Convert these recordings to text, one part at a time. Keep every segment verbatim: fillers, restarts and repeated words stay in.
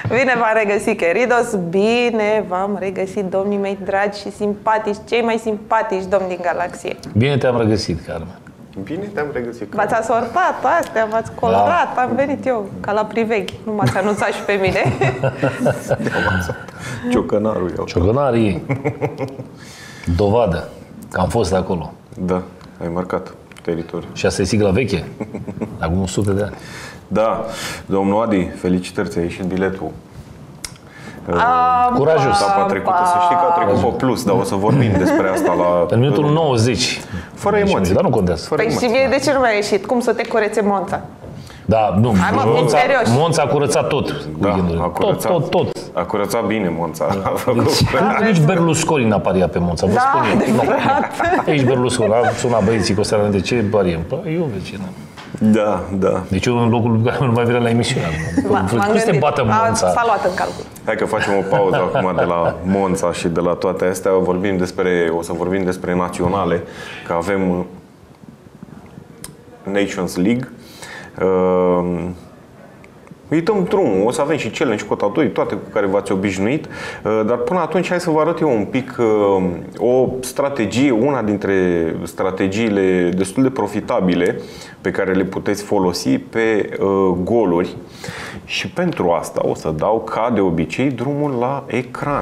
Bine v-am regăsit, queridos! Bine v-am regăsit, domnii mei dragi și simpatici, cei mai simpatici domni din galaxie. Bine te-am regăsit, Carmen. Bine te-am regăsit. V-ați asortat astea, v-ați colorat, da. Am venit eu ca la priveghi. Nu m-ați anunțat și pe mine. Ciocănarul eu. Ciocănarii. Dovadă că am fost acolo. Da, ai marcat teritoriul. Și asta e sigla veche? Acum o sută de ani. Da, domnul Adi, felicitări, ți-a ieșit biletul. Am, Curajos. Etapa trecută, să știi că a trecut pe plus, dar o să vorbim despre asta la... În minutul nouăzeci. Fără emoții. Dar nu contează. Fără Păi și emoții. mie de ce nu mi-a ieșit? Cum să te curețe Monța? Da, nu. Hai, mă, fiți Monța, serioși. Monța a curățat tot. Da, weekendurile. a tot, curățat. tot, tot. A curățat bine Monța. A făcut... Deci, nici Berlusconi n-a pariat pe Monța, vă Da, spun eu. adevărat. Aici Berlusconi, a sunat băieții cu o seară de ce pariem? Păi, eu vecină. Da, da. Deci eu în locul lui care nu mai vine la emisiune. Cum se bată Monța? S-a luat în calcul. Hai că facem o pauză acum de la Monța și de la toate astea. Vorbim despre, o să vorbim despre naționale, că avem Nations League. Uh, Îi dăm drumul, o să avem și challenge cota doi, toate cu care v-ați obișnuit. Dar până atunci hai să vă arăt eu un pic o strategie, una dintre strategiile destul de profitabile pe care le puteți folosi pe goluri. Și pentru asta o să dau, ca de obicei, drumul la ecran.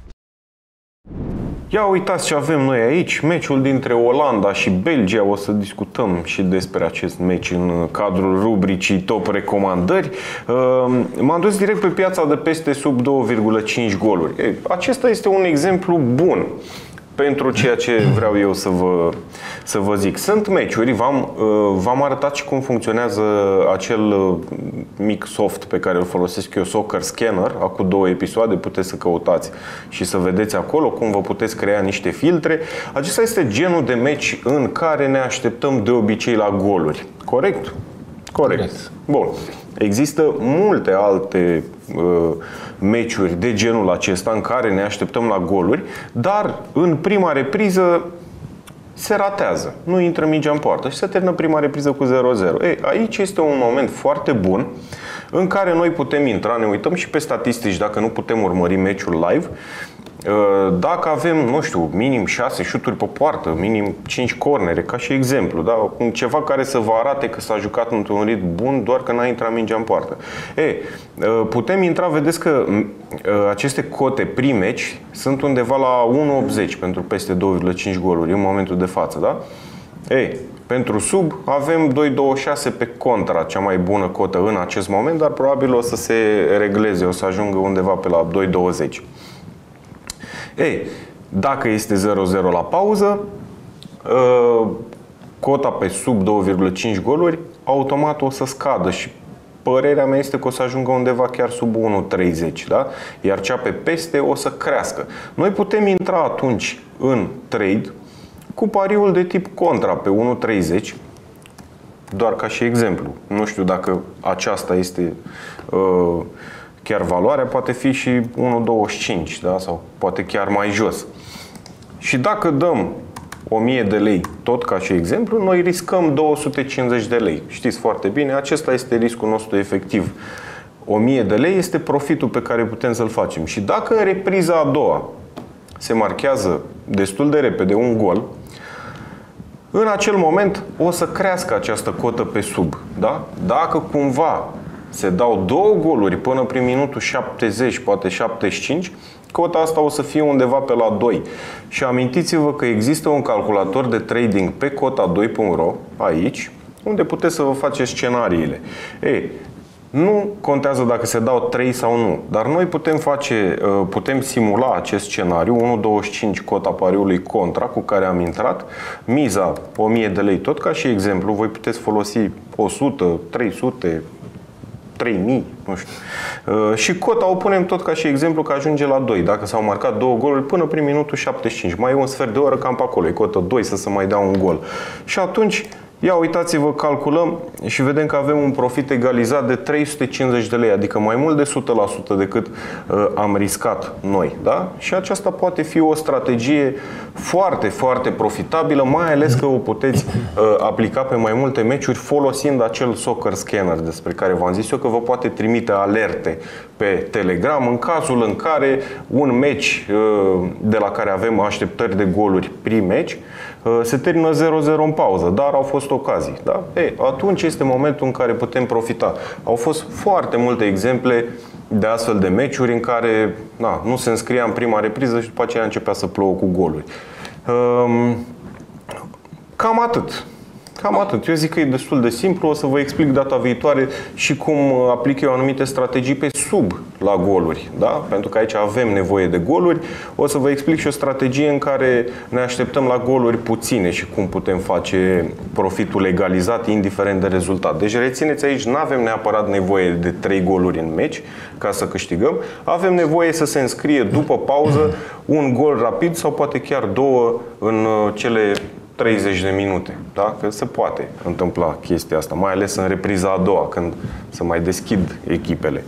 Ia uitați ce avem noi aici, meciul dintre Olanda și Belgia. O să discutăm și despre acest meci în cadrul rubricii Top Recomandări. M-am dus direct pe piața de peste sub două virgulă cinci goluri. Acesta este un exemplu bun pentru ceea ce vreau eu să vă, să vă zic. Sunt meciuri, v-am, v-am arătat și cum funcționează acel mic soft pe care îl folosesc eu, Soccer Scanner. Acum două episoade puteți să căutați și să vedeți acolo cum vă puteți crea niște filtre. Acesta este genul de meci în care ne așteptăm de obicei la goluri. Corect? Corect. Corect. Bun. Există multe alte uh, meciuri de genul acesta în care ne așteptăm la goluri, dar în prima repriză se ratează. Nu intră mingea în poartă și se termină prima repriză cu zero zero. Ei, aici este un moment foarte bun în care noi putem intra, ne uităm și pe statistici dacă nu putem urmări meciul live. Dacă avem, nu știu, minim șase șuturi pe poartă, minim cinci cornere, ca și exemplu, da? Ceva care să vă arate că s-a jucat într-un ritm bun, doar că n-a intrat mingea în poartă. E, putem intra, vedeți că aceste cote primeci sunt undeva la unu virgulă optzeci pentru peste două virgulă cinci goluri în momentul de față, da? E, pentru sub avem doi virgulă douăzeci și șase pe contra, cea mai bună cotă în acest moment, dar probabil o să se regleze, o să ajungă undeva pe la doi virgulă douăzeci. Ei, dacă este zero zero la pauză, cota pe sub două virgulă cinci goluri automat o să scadă și părerea mea este că o să ajungă undeva chiar sub unu virgulă treizeci, da? Iar cea pe peste o să crească. Noi putem intra atunci în trade cu pariul de tip contra pe unu virgulă treizeci, doar ca și exemplu. Nu știu dacă aceasta este uh, chiar valoarea, poate fi și unu virgulă douăzeci și cinci, da? Sau poate chiar mai jos. Și dacă dăm o mie de lei, tot ca și exemplu, noi riscăm două sute cincizeci de lei. Știți foarte bine, acesta este riscul nostru efectiv. o mie de lei este profitul pe care putem să-l facem. Și dacă în repriza a doua se marchează destul de repede un gol, în acel moment o să crească această cotă pe sub, da? Dacă cumva se dau două goluri până prin minutul șaptezeci, poate șaptezeci și cinci, cota asta o să fie undeva pe la doi. Și amintiți-vă că există un calculator de trading pe cota doi punct ro aici, unde puteți să vă faceți scenariile. Ei, nu contează dacă se dau trei sau nu, dar noi putem face, putem simula acest scenariu, unu virgulă douăzeci și cinci cota pariului contra cu care am intrat, miza o mie de lei, tot ca și exemplu, voi puteți folosi o sută, trei sute, trei mii, nu știu. Și cota o punem tot ca și exemplu că ajunge la doi, dacă s-au marcat două goluri până prin minutul șaptezeci și cinci. Mai e un sfert de oră cam pe acolo, e cotă doi să se mai dea un gol. Și atunci Ia uitați-vă, calculăm și vedem că avem un profit egalizat de trei sute cincizeci de lei, adică mai mult de o sută la sută decât uh, am riscat noi. Da? Și aceasta poate fi o strategie foarte, foarte profitabilă, mai ales că o puteți uh, aplica pe mai multe meciuri folosind acel soccer scanner despre care v-am zis eu, că vă poate trimite alerte pe Telegram în cazul în care un meci uh, de la care avem așteptări de goluri prim-meci se termină zero zero în pauză, dar au fost ocazii. Da? Ei, atunci este momentul în care putem profita. Au fost foarte multe exemple de astfel de meciuri în care na, nu se înscria în prima repriză și după aceea începea să plouă cu goluri. Cam atât. Cam atât. Eu zic că e destul de simplu. O să vă explic data viitoare și cum aplic eu anumite strategii pe sub la goluri. Da? Pentru că aici avem nevoie de goluri. O să vă explic și o strategie în care ne așteptăm la goluri puține și cum putem face profitul egalizat indiferent de rezultat. Deci rețineți aici, nu avem neapărat nevoie de trei goluri în meci ca să câștigăm. Avem nevoie să se înscrie după pauză un gol rapid sau poate chiar două în cele treizeci de minute, da? Că se poate întâmpla chestia asta, mai ales în repriza a doua, când se mai deschid echipele.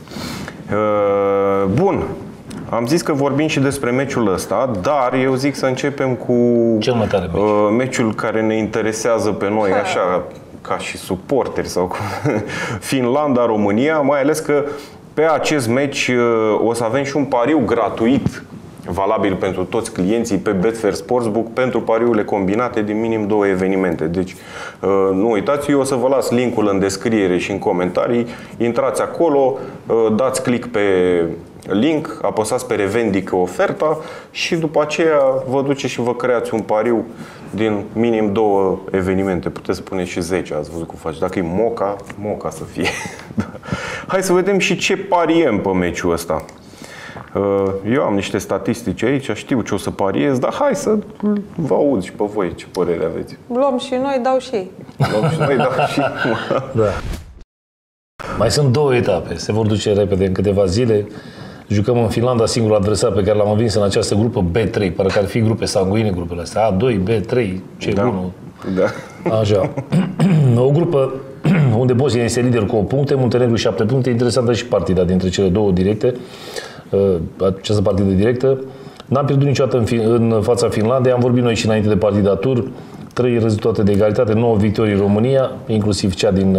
Bun, am zis că vorbim și despre meciul ăsta, dar eu zic să începem cu cel mai tare meci. Meciul care ne interesează pe noi, așa, ca și suporteri, sau Finlanda-România, mai ales că pe acest meci o să avem și un pariu gratuit valabil pentru toți clienții pe Betfair Sportsbook pentru pariurile combinate din minim două evenimente. Deci nu uitați, eu o să vă las linkul în descriere și în comentarii. Intrați acolo, dați click pe link, apăsați pe revendică oferta și după aceea vă duceți și vă creați un pariu din minim două evenimente. Puteți spune și zece, ați văzut cum faci. Dacă e moca, moca să fie. Hai să vedem și ce pariem pe meciul ăsta. Eu am niște statistici aici, știu ce o să pariez, dar hai să vă aud și pe voi ce părere aveți. Luăm și noi, dau și ei. Luăm și noi, dau și da. Mai sunt două etape, se vor duce repede în câteva zile. Jucăm în Finlanda, singurul adversar pe care l-am învins în această grupă B trei, pare că ar fi grupe sanguine grupele astea, A doi, B trei, C unu. Da. Da. Așa. O grupă unde Bosnia este lider cu opt puncte, Muntenegru șapte puncte, interesantă și partida dintre cele două directe. Această partidă directă. N-am pierdut niciodată în, în fața Finlandei, am vorbit noi și înainte de partida tur. Trei rezultate de egalitate, nouă victorii în România, inclusiv cea din,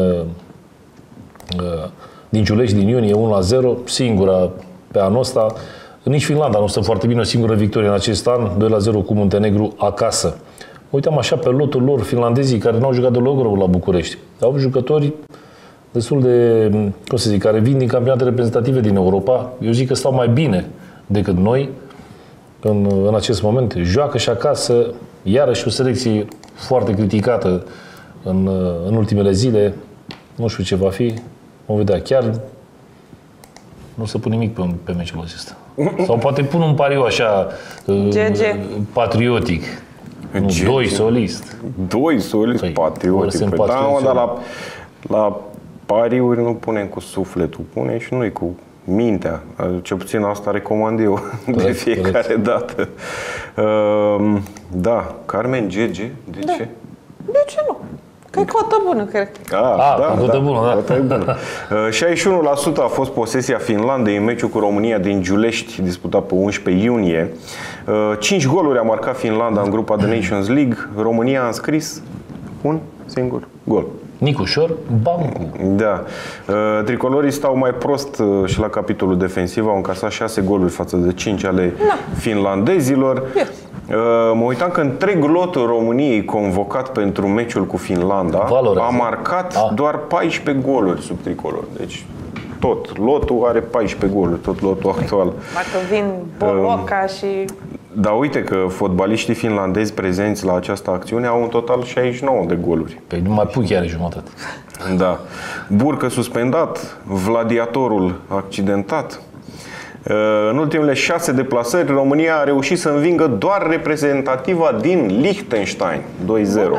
din Giulești, din iunie, unu la zero, singura pe anul ăsta. Nici Finlanda nu stă foarte bine, o singură victorie în acest an, doi la zero cu Muntenegru acasă. Uitam așa pe lotul lor, finlandezii care n-au jucat deloc rău la București. Au jucători destul de, cum să zic, care vin din campionate reprezentative din Europa. Eu zic că stau mai bine decât noi în, în acest moment. Joacă și acasă, iarăși o selecție foarte criticată în, în ultimele zile. Nu știu ce va fi, vom vedea. Chiar nu se pun nimic pe, pe meciul acesta. Sau poate pun un pariu așa G G. patriotic. Nu, doi solist. Doi solist păi, patriotic. Păi, da, mă, dar la, la pariuri nu punem cu sufletul, punem și noi cu mintea. Cel puțin asta recomand eu corect, de fiecare corect. dată. Uh, da, Carmen, G G, de da. ce? De ce nu? Că e cotă bună, cred. Ah, ah da, cotă da, bună, da. Cotă bună. Uh, șaizeci și unu la sută a fost posesia Finlandei în meciul cu România din Giulești, disputat pe unsprezece iunie. Uh, cinci goluri a marcat Finlanda în grupa de Nations League. România a înscris un singur gol. Nicușor, Bancu. Da. Tricolorii stau mai prost și la capitolul defensiv. Au încasat șase goluri față de cinci ale da. finlandezilor. Yes. Mă uitam că întreg lotul României convocat pentru meciul cu Finlanda Valorează. a marcat a. doar paisprezece goluri sub tricolor. Deci tot lotul are paisprezece goluri, tot lotul actual. Dacă vin Boloca uh, și... Dar uite că fotbaliștii finlandezi prezenți la această acțiune au în total șaizeci și nouă de goluri. Păi numai Puchi are jumătate. Da. Burcă suspendat, Gladiatorul accidentat. În ultimele șase deplasări, România a reușit să învingă doar reprezentativa din Liechtenstein, doi zero.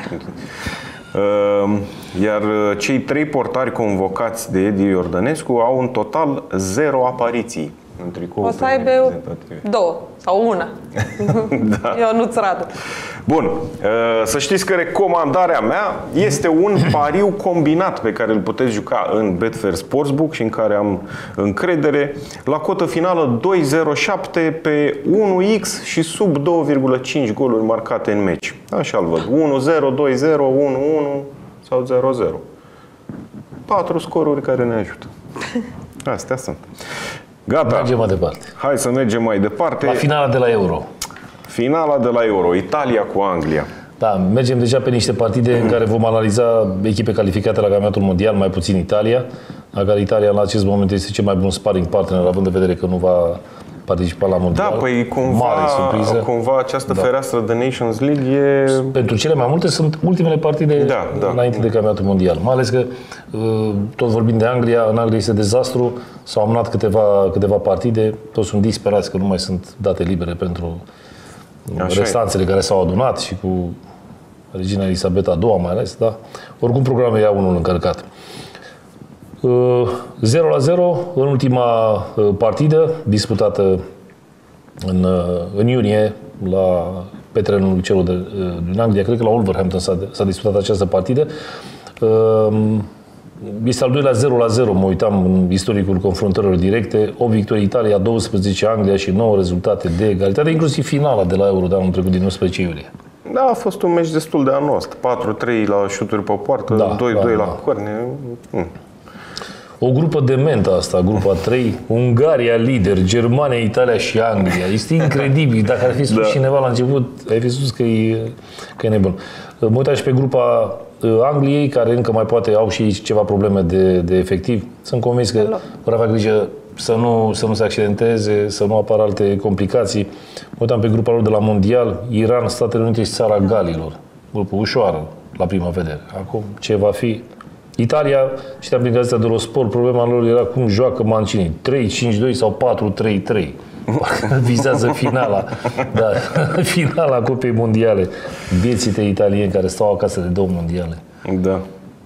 Iar cei trei portari convocați de Edi Iordănescu au în total zero apariții în tricou. O să aibă două sau una. Da. Eu nu-ți Radu. Bun, să știți că recomandarea mea este un pariu combinat pe care îl puteți juca în Betfair Sportsbook și în care am încredere. La cotă finală doi zero șapte pe unu x și sub doi virgulă cinci goluri marcate în meci. Așa-l văd. unu zero, doi zero, unu unu sau zero zero. Patru scoruri care ne ajută. Astea sunt. Gata. Mergem mai departe. Hai să mergem mai departe. La finala de la Euro. Finala de la Euro, Italia cu Anglia. Da, mergem deja pe niște partide în care vom analiza echipe calificate la campionatul mondial, mai puțin Italia, la care Italia în acest moment este cel mai bun sparring partner, având în vedere că nu va participa la mondial. Da, păi cumva, Mare surpriză. cumva această Da. fereastră de Nations League e... Pentru cele mai multe sunt ultimele partide Da, da. înainte de campionatul mondial. Mai ales că, tot vorbind de Anglia, în Anglia este dezastru, s-au amânat câteva, câteva partide, toți sunt disperați că nu mai sunt date libere pentru Așa restanțele e. care s-au adunat și cu regina Elisabeta a doua mai ales, da? Oricum programul ia unul încărcat. zero la zero în ultima partidă disputată în, în iunie la, pe terenul celor de, din Anglia, cred că la Wolverhampton s-a, s-a disputat această partidă. Este al doilea zero la zero, mă uitam în istoricul confruntărilor directe, opt victorii Italia, douăsprezece Anglia și nouă rezultate de egalitate, inclusiv finala de la Euro de anul trecut din unsprezece iulie. Da, a fost un meci destul de anost. patru trei la șuturi pe poartă, Da, doi doi da, la da. corne. Mm. O grupă de mentă asta, grupa trei, Ungaria lider, Germania, Italia și Anglia. Este incredibil. Dacă ar fi spus Da. cineva la început, ai fi spus că e, că e nebun. Mă uitam și pe grupa Angliei, care încă mai poate au și ei ceva probleme de, de efectiv. Sunt convins că vor avea grijă să nu, să nu se accidenteze, să nu apară alte complicații. Mă uitam pe grupa lor de la Mondial, Iran, Statele Unite și Țara Galilor. Grupă ușoară, la prima vedere. Acum, ce va fi? Italia, știam prin Gazeta dello Sport, problema lor era cum joacă Mancini, trei cinci doi sau patru trei trei. Vizează finala, da, finala Cupei Mondiale. Viețite italieni care stau acasă de două mondiale. Da.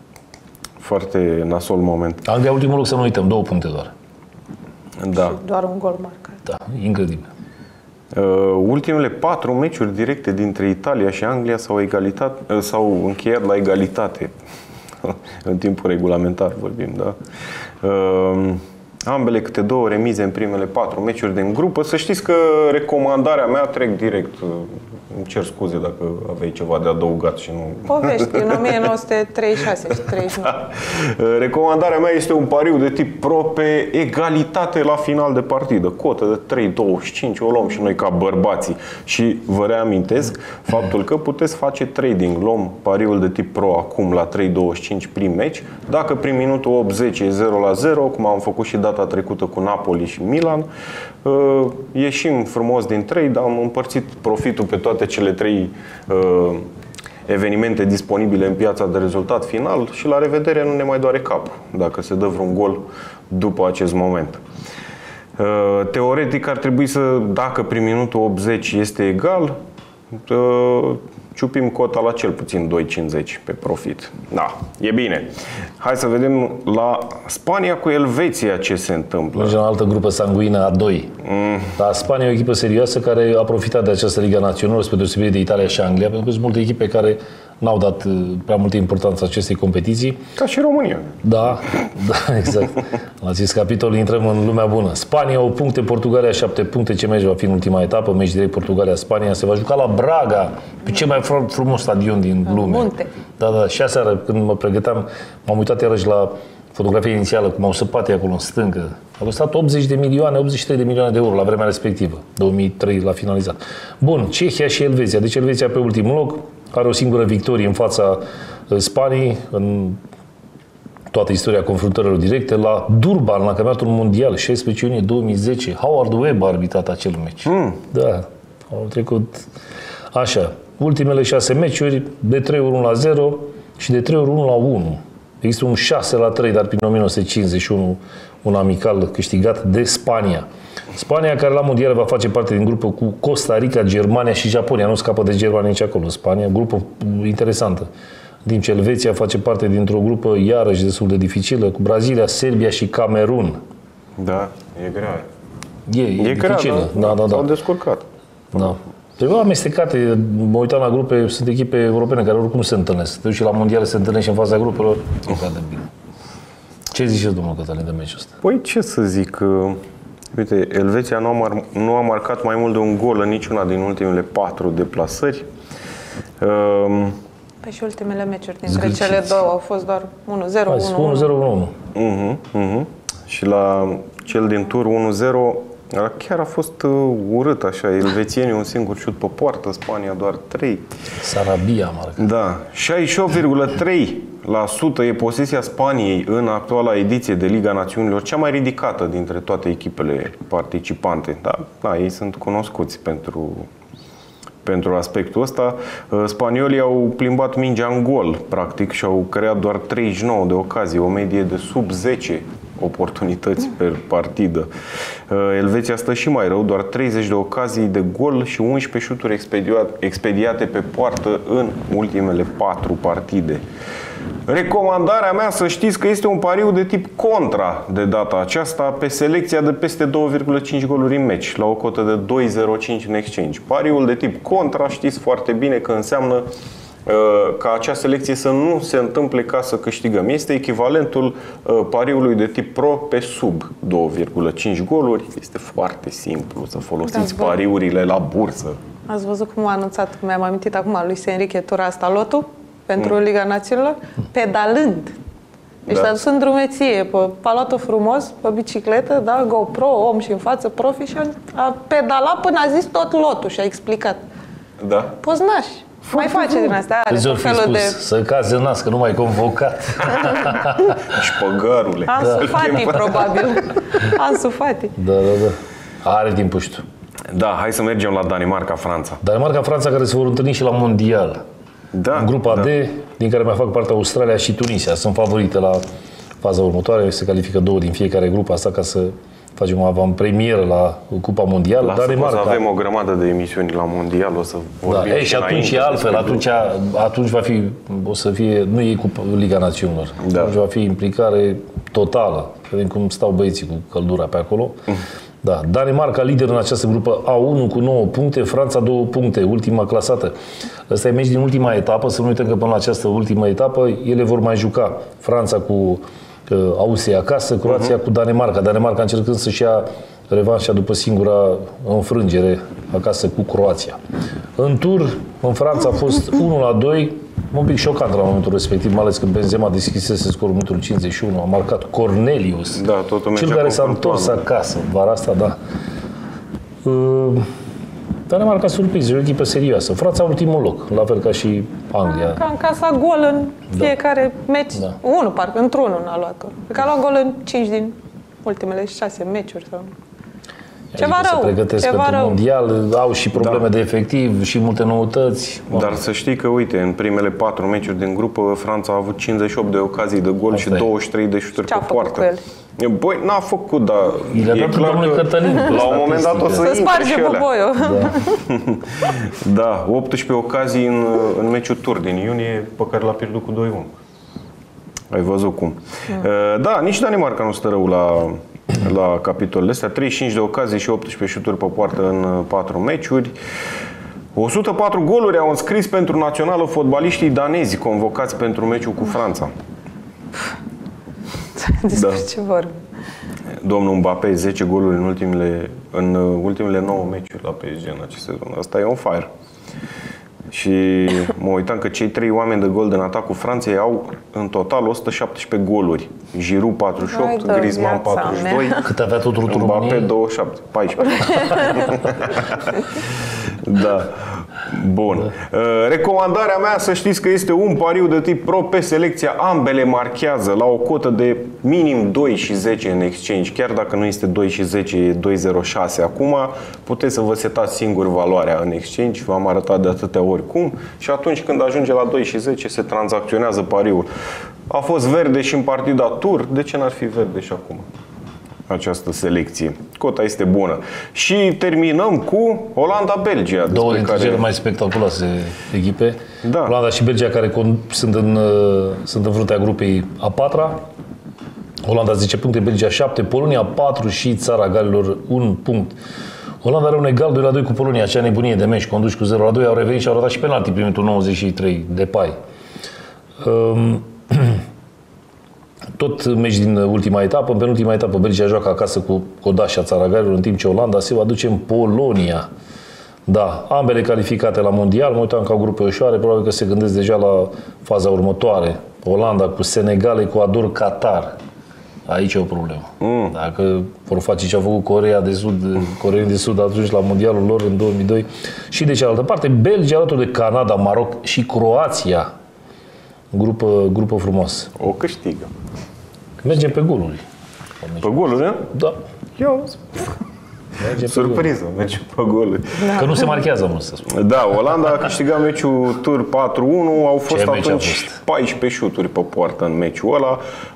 Foarte nasol moment. Anglia, ultimul loc, să nu uităm, două puncte doar. Da. Doar un gol marcat. Da, incredibil. Uh, ultimele patru meciuri directe dintre Italia și Anglia s-au, egalitat, uh, s-au încheiat la egalitate. În timpul regulamentar vorbim, da? Uh, ambele câte două remize în primele patru meciuri din grupă. Să știți că recomandarea mea, trec direct, uh, îmi cer scuze dacă aveai ceva de adăugat și nu... Povești din o mie nouă sute treizeci și șase și treizeci și nouă. Da. Recomandarea mea este un pariu de tip pro pe egalitate la final de partidă. Cotă de trei douăzeci și cinci, o luăm și noi ca bărbații. Și vă reamintesc faptul că puteți face trading. Luăm pariul de tip pro acum la trei douăzeci și cinci prim meci. Dacă prin minutul optzeci e zero la zero, cum am făcut și data trecută cu Napoli și Milan, ieșim frumos din trade, am împărțit profitul pe toate cele trei uh, evenimente disponibile în piața de rezultat final și la revedere, nu ne mai doare capul dacă se dă vreun gol după acest moment. Uh, teoretic ar trebui să, dacă prin minutul optzeci este egal, uh, ciupim cota la cel puțin doi cincizeci pe profit. Da, e bine. Hai să vedem la Spania cu Elveția ce se întâmplă. Mergem la altă grupă sanguină, a doi. Mm. Dar Spania e o echipă serioasă care a profitat de această Liga Națională, spre deosebire de Italia și Anglia, pentru că sunt multe echipe care n-au dat prea multă importanță acestei competiții. Ca și România. Da, da, exact. La acest capitol intrăm în lumea bună. Spania opt puncte, Portugalia șapte puncte. Ce meci va fi în ultima etapă? Meci direct Portugalia-Spania. Se va juca la Braga, pe cel mai frumos stadion din lume. Munte. Da, da. Și aseară, când mă pregăteam, m-am uitat iarăși la fotografia inițială, cum au săpat acolo în stâncă. A costat optzeci de milioane, optzeci și trei de milioane de euro la vremea respectivă. două mii trei l-a finalizat. Bun, Cehia și Elveția. Deci Elveția pe ultimul loc, are o singură victorie în fața Spaniei în toată istoria confruntărilor directe, la Durban, la campionatul mondial, șaisprezece iunie două mii zece. Howard Webb a arbitrat acel meci. Mm. Da, au trecut așa. Ultimele șase meciuri, de trei ori unu la zero și de trei ori unu la unu. Există un șase la trei, dar prin o mie nouă sute cincizeci și unu, un amical câștigat de Spania. Spania, care la mondial va face parte din grupă cu Costa Rica, Germania și Japonia. Nu scapă de Germania nici acolo. Spania, grupă interesantă. În timp ce Elveția face parte dintr-o grupă iarăși destul de dificilă, cu Brazilia, Serbia și Camerun. Da, e grea. E, e, E grea, dificilă. da, Da, da, da. S-au descurcat. Da. Trebuie amestecate. Mă uitam la grupe, sunt echipe europene care oricum se întâlnesc. Te duci la mondiale, se întâlnești în fața grupelor. Nu cade bine. Ce ziceți, domnul Cătălin, de meciul ăsta? Păi ce să zic, uh, uite, Elveția nu a, mar- nu a marcat mai mult de un gol în niciuna din ultimele patru deplasări. Uh, Păi și ultimele meciuri dintre Zgârciți. cele două au fost doar unu zero, unu zero unu unu. uh-huh, uh-huh. Și la cel din tur unu zero, chiar a fost uh, urât așa, elvețienii un singur șut pe poartă, Spania doar trei. Sarabia a marcat. Da, șaizeci și opt virgulă trei la sută e posesia Spaniei în actuala ediție de Liga Națiunilor, cea mai ridicată dintre toate echipele participante. Da, da, ei sunt cunoscuți pentru, pentru aspectul ăsta. Spaniolii au plimbat mingea în gol, practic, și au creat doar treizeci și nouă de ocazii, o medie de sub zece oportunități per partidă. Elveția stă și mai rău, doar treizeci de ocazii de gol și unsprezece șuturi expediate pe poartă în ultimele patru partide. Recomandarea mea, să știți că este un pariu de tip contra de data aceasta pe selecția de peste două virgulă cinci goluri în meci, la o cotă de doi virgulă zero cinci în exchange. Pariul de tip contra știți foarte bine că înseamnă ca acea selecție să nu se întâmple ca să câștigăm. Este echivalentul pariului de tip pro pe sub două virgulă cinci goluri. Este foarte simplu să folosiți pariurile la bursă. Ați văzut cum a anunțat, mi-am amintit acum, lui Enrique tura asta lotul pentru mm. Liga Națiunilor? Pedalând. Deci da. S-a dus în drumeție, pe palatul frumos, pe bicicletă, da, GoPro, om și în față, profi, și a, a pedalat până a zis tot lotul și a explicat. Da. Poznași. Mai face din asta, are tot felul spus, de... să cazi în nas, că nu mai convocat. Șpăgărule. Ansu Fati, probabil. Ansu Fati. Da, da, da. Are timpul și tu. Da, hai să mergem la Danemarca-Franța. Danemarca-Franța care se vor întâlni și la Mondial. Da, în grupa da. D, din care mai fac parte Australia și Tunisia. Sunt favorite la faza următoare. Se califică două din fiecare grup, asta ca să facem o avantpremieră la Cupa Mondială. Lasă, Danemarca. o să avem o grămadă de emisiuni la Mondial, o să vorbim da, ei, și atunci e altfel, atunci, atunci va fi, o să fie, nu e cu Liga Națiunilor, da. Atunci va fi implicare totală. Vedem cum stau băieții cu căldura pe acolo. Mm. Da, Danemarca lider în această grupă A unu cu nouă puncte, Franța două puncte, ultima clasată. Ăsta e meci din ultima etapă, să nu uităm că până la această ultimă etapă ele vor mai juca. Franța cu uh, Austria acasă, Croația uh-huh. cu Danemarca. Danemarca încercând să-și ia revanșa după singura înfrângere acasă cu Croația. În tur, în Franța a fost unu la doi, un pic șocant la momentul respectiv, mai ales că Benzema deschisese scorul în minutul cincizeci și unu, a marcat Cornelius, da, totul cel care s-a întors acasă vara asta, da. Uh, Danemarca a surprins, e o echipă serioasă. Franța ultimul loc, la fel ca și Anglia. Ca în casa gol în fiecare da. meci. Da. Unul, parcă, într-unul n-a luat. Că a luat gol în cinci din ultimele șase meciuri. Sau... Ceva adică rău. Se pregătesc ceva pentru rău. mondial, au și probleme da. de efectiv și multe noutăți. Dar să știi că, uite, în primele patru meciuri din grupă, Franța a avut cincizeci și opt de ocazii de gol. Asta și douăzeci și trei de șuturi pe poartă. Băi, n-a făcut, dar e clar că Cătălin, la un moment dat o să, să sparge buboiul. Da. Da, optsprezece ocazii în, în meciul tur din iunie, pe care l-a pierdut cu doi unu. Ai văzut cum. Mm. Da, nici Danemarca nu stă rău la, la capitolele astea. treizeci și cinci de ocazii și optsprezece șuturi pe poartă în patru meciuri. o sută patru goluri au înscris pentru națională fotbaliștii danezi convocați pentru meciul cu Franța. Despre da. ce vorbim? Domnul Mbappé, zece goluri în ultimele, în ultimele nouă meciuri la P S G în acest sezon. Asta e on fire. Și mă uitam că cei trei oameni de gol din atacul Franței au în total o sută șaptesprezece goluri. Giroud patruzeci și opt, Griezmann patruzeci și doi, cât avea tot rotul Mbappé douăzeci și șapte, paisprezece. Da. Bun. Recomandarea mea, să știți că este un pariu de tip pro pe selecția. Ambele marchează la o cotă de minim doi și zece în exchange. Chiar dacă nu este doi și zece, e doi virgulă zero șase acum. Puteți să vă setați singur valoarea în exchange. V-am arătat de atâtea ori cum. Și atunci când ajunge la doi și zece, se tranzacționează pariul. A fost verde și în partida tur. De ce n-ar fi verde și acum? Această selecție. Cota este bună. Și terminăm cu Olanda-Belgia. Două dintre care... cele mai spectaculoase echipe. Da. Olanda și Belgia, care sunt în, sunt în fruntea grupei a patra. Olanda zece puncte, Belgia șapte, Polonia patru și Țara Galilor un punct. Olanda are un egal doi la doi cu Polonia, acea nebunie de meci, conduși cu zero la doi, au revenit și au ratat și penalti prin minutul nouăzeci și trei de Pai. Um, tot meci din ultima etapă, în penultima etapă Belgia joacă acasă cu Codașa Țaragarilor, în timp ce Olanda se va duce în Polonia. Da, ambele calificate la mondial, mă uitam ca o grupă ușoare, probabil că se gândesc deja la faza următoare. Olanda cu Senegal, Ecuador, Qatar. Aici e o problemă. Mm. Dacă vor face ce a făcut Coreea de Sud, Coreea de Sud atunci la mondialul lor în două mii doi. Și de cealaltă parte, Belgia alături de Canada, Maroc și Croația. Grupă, grupă frumos. O câștigă. Mergem pe goluri. Pe goluri, nu? Da. Eu surpriză, merge pe goluri. Da. Că nu se marchează, mult să spun. Da, Olanda a câștigat meciul tur patru unu, au fost atunci fost? paisprezece șuturi pe poartă în meciul ăla.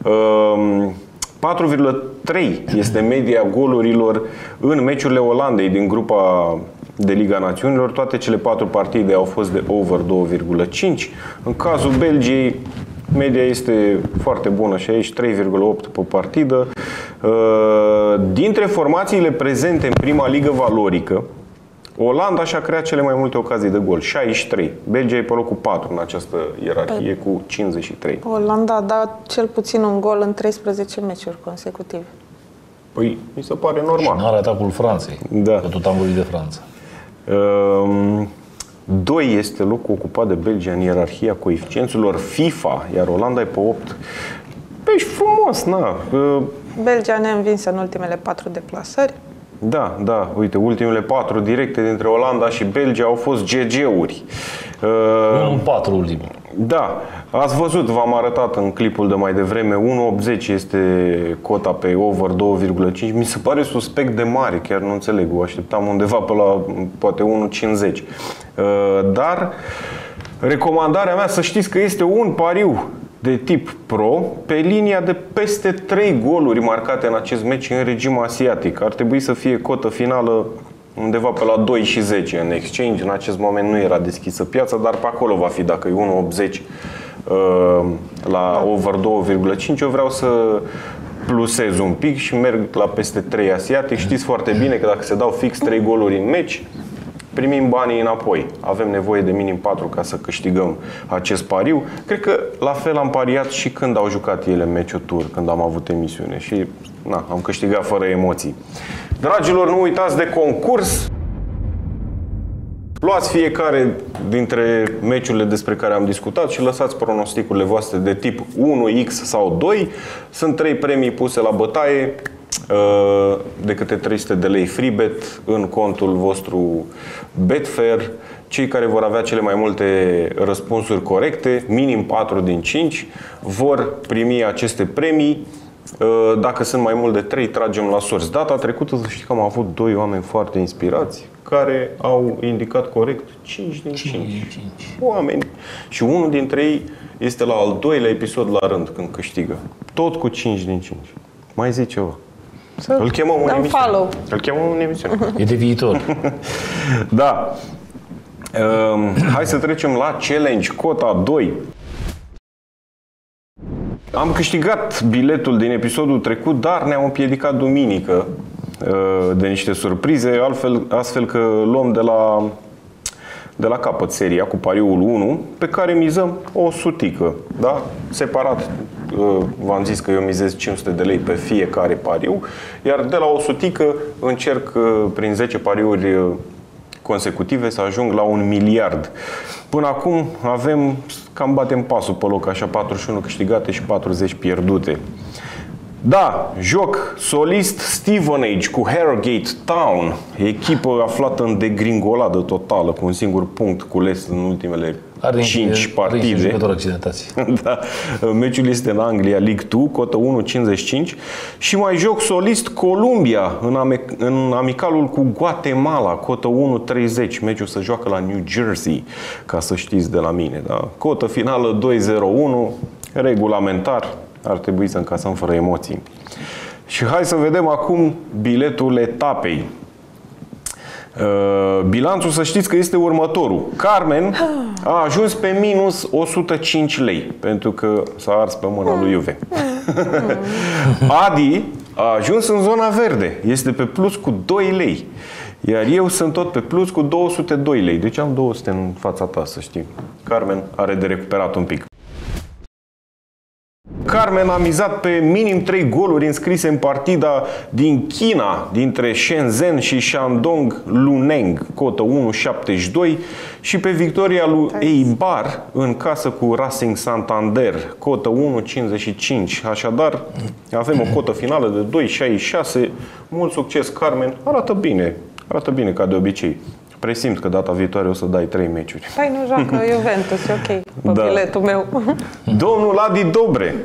patru virgulă trei este media golurilor în meciurile Olandei din grupa de Liga Națiunilor. Toate cele patru partide au fost de over doi virgulă cinci. În cazul Belgiei, media este foarte bună și aici trei virgulă opt pe partidă. Dintre formațiile prezente în prima ligă valorică, Olanda și-a creat cele mai multe ocazii de gol, șaizeci și trei. Belgia e pe locul patru în această ierarhie cu cincizeci și trei. Olanda a dat cel puțin un gol în treisprezece meciuri consecutive. Păi, mi se pare normal. Nu are atacul Franței, da. Că tot am vorbit de Franța. Um, doi este locul ocupat de Belgia în ierarhia coeficienților FIFA, iar Olanda e pe opt. Păi, ești frumos, na. Belgia neînvinsă în ultimele patru deplasări. Da, da, uite, ultimele patru directe dintre Olanda și Belgia au fost G G-uri. unu patru ultimul. Da, ați văzut, v-am arătat în clipul de mai devreme, unu optzeci este cota pe over doi virgulă cinci. Mi se pare suspect de mare, chiar nu înțeleg, o așteptam undeva pe la poate unu cincizeci. Dar recomandarea mea, să știți că este un pariu de tip pro pe linia de peste trei goluri marcate în acest meci în regim asiatic. Ar trebui să fie cotă finală undeva pe la doi și zece în exchange. În acest moment nu era deschisă piața, dar pe acolo va fi. Dacă e unu optzeci la over doi virgulă cinci, eu vreau să plusez un pic și merg la peste trei asiatic. Știți foarte bine că dacă se dau fix trei goluri în meci, primim banii înapoi. Avem nevoie de minim patru ca să câștigăm acest pariu. Cred că la fel am pariat și când au jucat ele meciul tur, când am avut emisiune. Și na, am câștigat fără emoții. Dragilor, nu uitați de concurs. Luați fiecare dintre meciurile despre care am discutat și lăsați pronosticurile voastre de tip unu X sau doi. Sunt trei premii puse la bătaie de câte trei sute de lei free bet în contul vostru Betfair. Cei care vor avea cele mai multe răspunsuri corecte, minim patru din cinci, vor primi aceste premii. Dacă sunt mai mult de trei, tragem la sorți. Data trecută, să știți că am avut doi oameni foarte inspirați care au indicat corect cinci din cinci oameni. Și unul dintre ei este la al doilea episod la rând când câștigă. Tot cu cinci din cinci. Mai zi ceva. Să Îl chemăm în emisiune. Follow. Îl chemăm în emisiune. E de viitor. Da. Um, hai să trecem la challenge, cota doi. Am câștigat biletul din episodul trecut, dar ne-am împiedicat duminică de niște surprize, altfel, astfel că luăm de la, de la capăt seria cu pariul unu, pe care mizăm o sutică. Da? Separat, v-am zis că eu mizez cinci sute de lei pe fiecare pariu, iar de la o sutică încerc prin zece pariuri consecutive să ajung la un miliard. Până acum avem, cam batem pasul pe loc, așa patruzeci și unu câștigate și patruzeci pierdute. Da, joc solist Steven Age cu Harrogate Town, echipă aflată în degringoladă totală, cu un singur punct cules în ultimele cinci partide. Da. Meciul este în Anglia, League doi, cotă unu cincizeci și cinci. Și mai joc solist Columbia în, ame- în amicalul cu Guatemala, cotă unu treizeci. Meciul se joacă la New Jersey, ca să știți de la mine. Da? Cotă finală doi zero unu, regulamentar. Ar trebui să încasăm fără emoții. Și hai să vedem acum biletul etapei. Uh, bilanțul, să știți că este următorul. Carmen a ajuns pe minus o sută cinci lei, pentru că s-a ars pe mâna lui Juve. Adi a ajuns în zona verde. Este pe plus cu doi lei. Iar eu sunt tot pe plus cu două sute doi lei. Deci am două sute în fața ta, să știi. Carmen are de recuperat un pic. Carmen a mizat pe minim trei goluri înscrise în partida din China, dintre Shenzhen și Shandong Luneng, cotă unu virgulă șaptezeci și doi, și pe victoria lui Eibar în casă cu Racing Santander, cotă unu virgulă cincizeci și cinci. Așadar, avem o cotă finală de doi virgulă șaizeci și șase. Mult succes, Carmen. Arată bine. Arată bine, ca de obicei. Presimt că data viitoare o să dai trei meciuri. Păi nu joacă Juventus, e ok, pe Da. biletul meu. Domnul Adi Dobre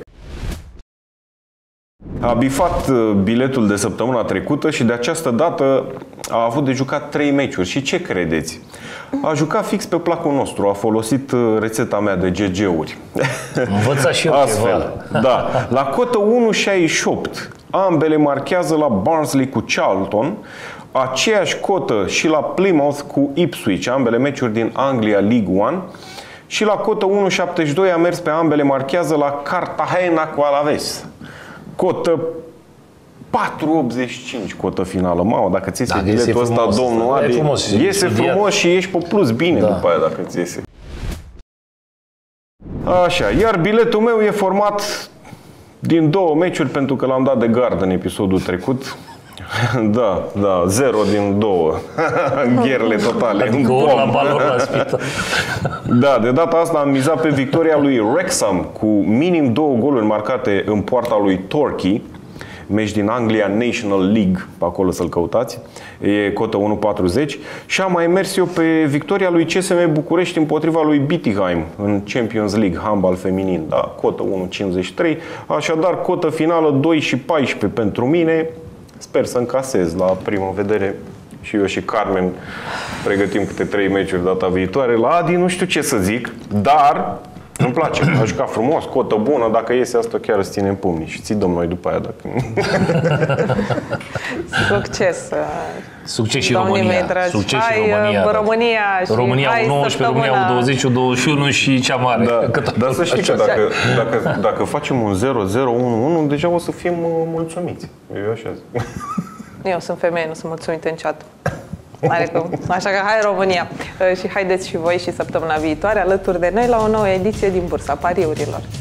a bifat biletul de săptămâna trecută și de această dată a avut de jucat trei meciuri. Și ce credeți? A jucat fix pe placul nostru, a folosit rețeta mea de G G-uri. Învăța și eu Astfel, ceva. da. La cotă unu virgulă șaizeci și opt, ambele marchează la Barnsley cu Charlton, aceeași cotă și la Plymouth cu Ipswich, ambele meciuri din Anglia League One, și la cotă unu virgulă șaptezeci și doi a mers pe ambele marchează la Cartagena cu Alaves. Cotă patru virgulă optzeci și cinci, cotă finală. Mamă, dacă ți iese Dacă biletul iese ăsta, frumos, domnul e Adi, frumos, iese studiat. frumos și ești pe plus bine Da. după aia dacă ți iese. Așa, iar biletul meu e format din două meciuri, pentru că l-am dat de gard în episodul trecut. Da, da, zero din două. Gherle totale. Adică ori la bal, ori la spital. Da, de data asta am mizat pe victoria lui Wrexham cu minim două goluri marcate în poarta lui Torquay, meci din Anglia National League, pe acolo să-l căutați, e cotă unu virgulă patruzeci, și am mai mers eu pe victoria lui C S M București împotriva lui Bietigheim în Champions League, handbal feminin, da, cotă unu virgulă cincizeci și trei, așadar cotă finală doi și paisprezece pentru mine. Sper să încasez la primă vedere. Și eu și Carmen pregătim câte trei meciuri data viitoare. La Adi nu știu ce să zic, dar îmi place. A jucat frumos, cotă bună. Dacă iese asta, chiar îți ținem pumnii și ți dăm noi după aia. Dacă... Succes! Succes și Domnii România. mei dragi. Succes și Hai, România. uh, da. România și România hai U nouăsprezece, România săptămâna- U douăzeci, U douăzeci și unu și cea mare. Da, Că tot- dar să știi că așa. dacă, dacă, dacă facem un zero zero unu unu, deja o să fim uh, mulțumiți. Eu așa zic. Eu sunt femeie, nu sunt mulțumită în chat. Adică, așa că hai România! Și haideți și voi și săptămâna viitoare alături de noi la o nouă ediție din Bursa Pariurilor.